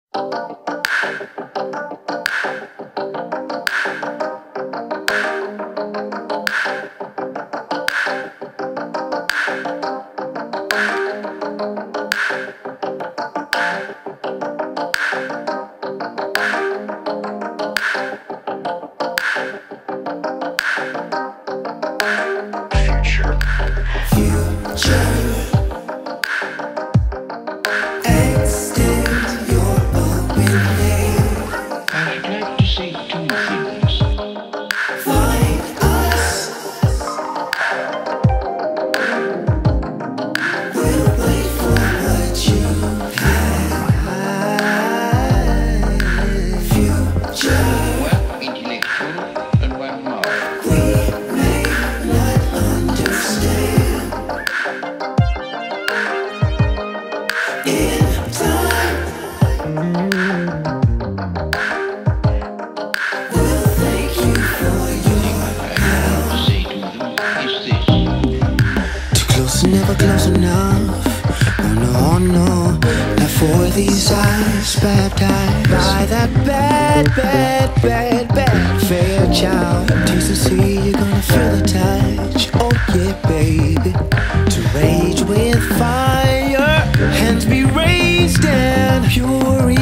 Never close enough. Oh no, oh no. Not for these eyes baptized by that bad, bad, bad, bad fair child. Taste and see, you're gonna feel the touch. Oh yeah, baby. To rage with fire, hands be raised and purified.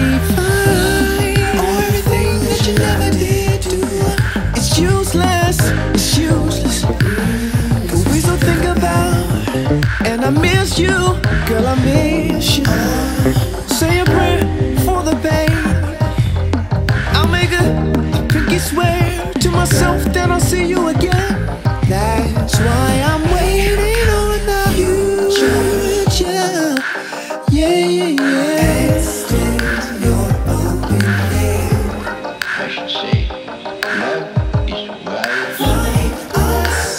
Oh, everything that you never did do, it's useless, it's useless. Cause we still think about. And I miss you, girl, I miss you. Say a prayer for the pain. I'll make a pinky swear to myself that I'll see you again. That's why I'm waiting on the future. Yeah, yeah, yeah. Extend your open hand. I should say, love is wild. Find us.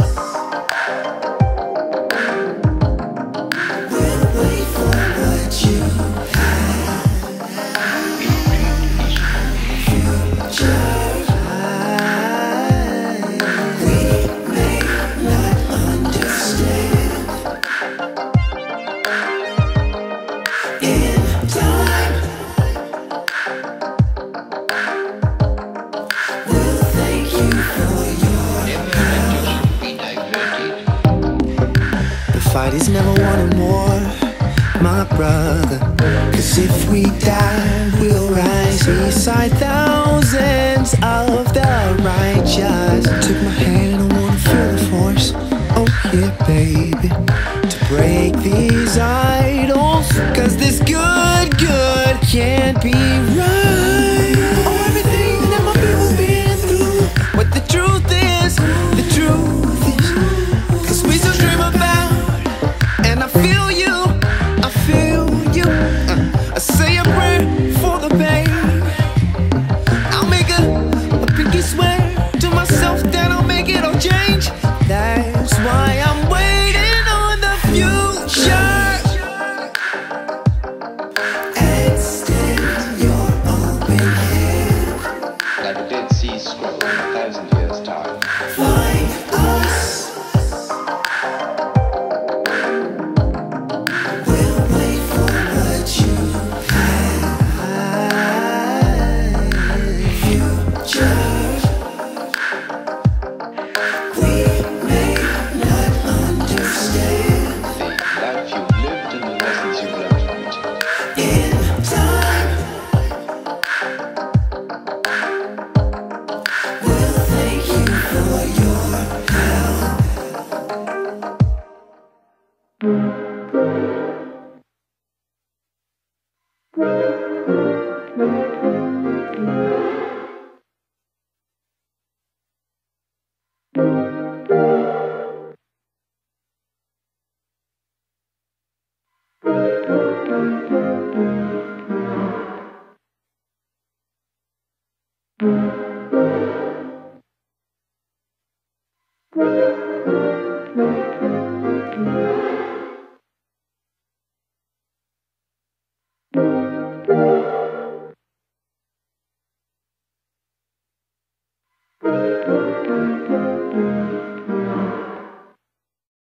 Fight is never won in war, my brother. Cause if we die, we'll rise beside thousands of the righteous. Took my hand, I wanna feel the force. Oh yeah, baby. To break these idols. Cause this good can't be right. Oh, everything that my people been through. What the truth is, the truth is. Cause we still dream about. And I feel you, I feel you. I say a prayer for the pain. I'll make a pinky swear to myself that I'll make it all change. That's why I'm waiting on the future. Extend your open hand. Like a Dead Sea Scroll in 1,000 years' time. Find us. Thank you.